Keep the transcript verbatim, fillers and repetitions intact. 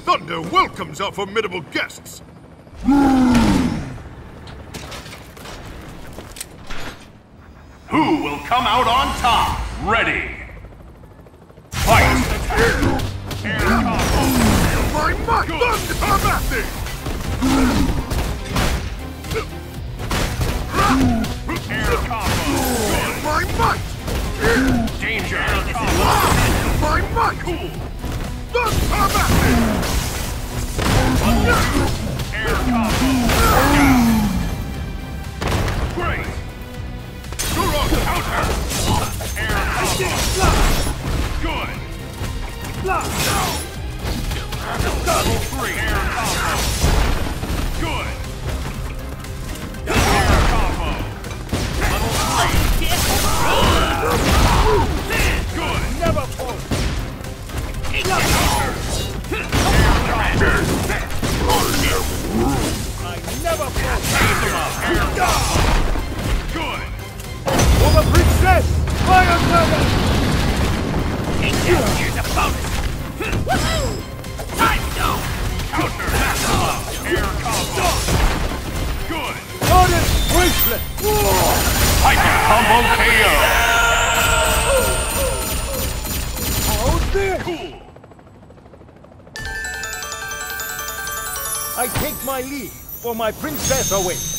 Thunder welcomes our formidable guests. Who will come out on top? Ready! Fight! Air combo! My might! Thunder Massey! Air combo! My might! Danger! Air combo! My might! Cool! Thunder Massey! Air combo! Great! Turok counter! Air combo! Good! Level three! Air combo! Good! Air combo! Level three! Good! Never fall! Air combo! I never fall! Change him up! Air combo! Good! For the princess! Fire Dragon! Here's a bonus! Woohoo! Time to go! Counter! Air combo! Good! Goddess bracelet! Hyper combo K O! How's this? Cool! I take my leave, for my princess awaits.